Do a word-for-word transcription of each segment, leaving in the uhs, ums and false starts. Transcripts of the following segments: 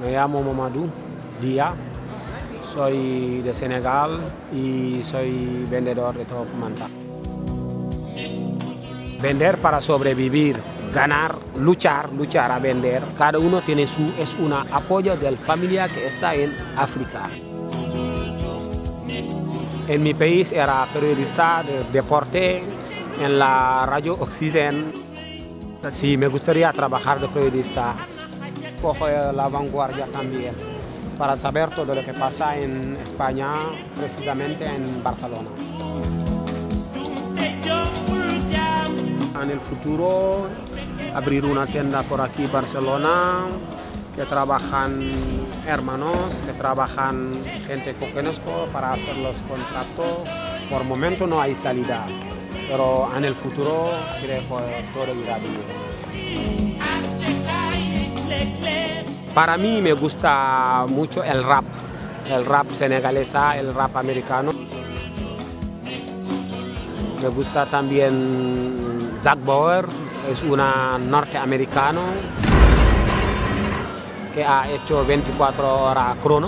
Me llamo Mamadou Dia, soy de Senegal y soy vendedor de top manta. Vender para sobrevivir, ganar, luchar, luchar a vender. Cada uno tiene su, es un apoyo de la familia que está en África. En mi país era periodista de deporte en la radio Oxygen. Sí, me gustaría trabajar de periodista. Cojo la vanguardia también para saber todo lo que pasa en España, precisamente en Barcelona. En el futuro abrir una tienda por aquí en Barcelona, que trabajan hermanos, que trabajan gente que conozco para hacer los contratos. Por el momento no hay salida, pero en el futuro creo que todo irá bien. Para mí me gusta mucho el rap, el rap senegalés, el rap americano. Me gusta también Zack Bauer, es una norteamericano que ha hecho veinticuatro horas crono.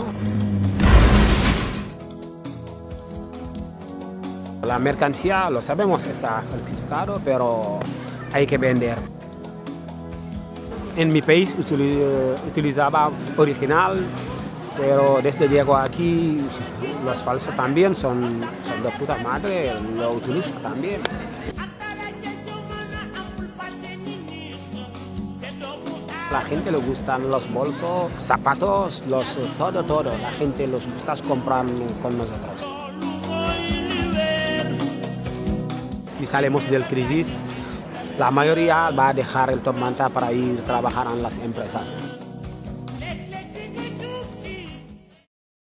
La mercancía, lo sabemos, está falsificado, pero hay que vender. En mi país utilizaba original, pero desde llego aquí, los falsos también son, son de puta madre, lo utilizo también. La gente le gustan los bolsos, zapatos, los, todo, todo. La gente los gusta comprar con nosotros. Si salimos del crisis, la mayoría va a dejar el top manta para ir a trabajar en las empresas.